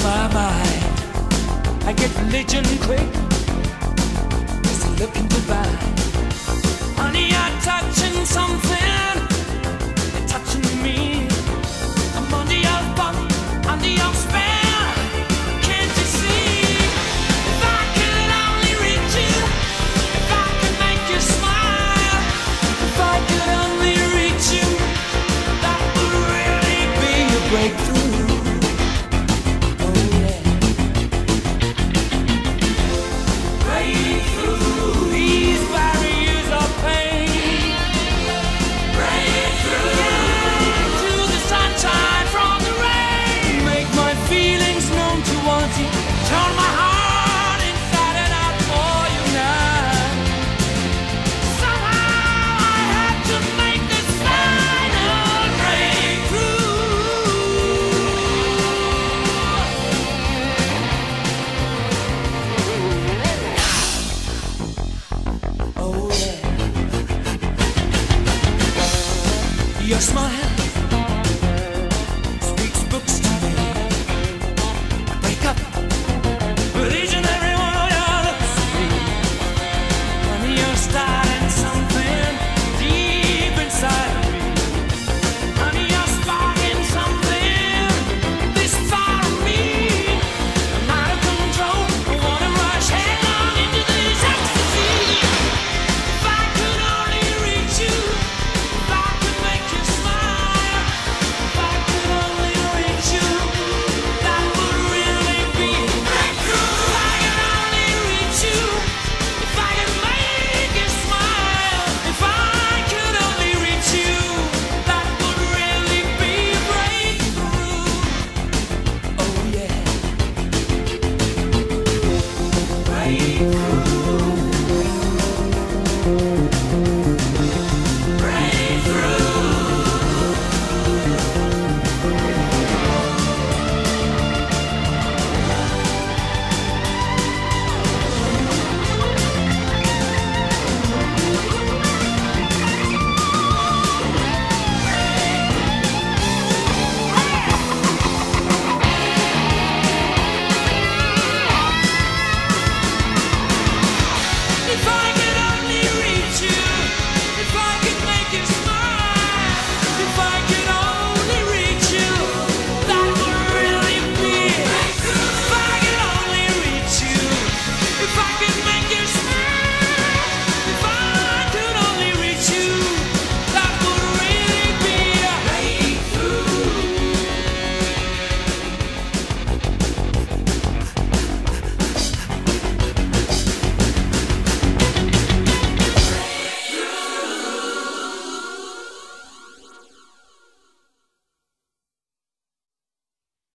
my mind. I get religion quick, it's looking divine. Honey, I'm touching something, you're touching me. I'm under your body, under your spell. Can't you see? If I could only reach you, if I could make you smile, if I could only reach you, that would really be a breakthrough. Turn my heart inside and out for you now. Somehow I have to make this final breakthrough. Oh yeah. Your smile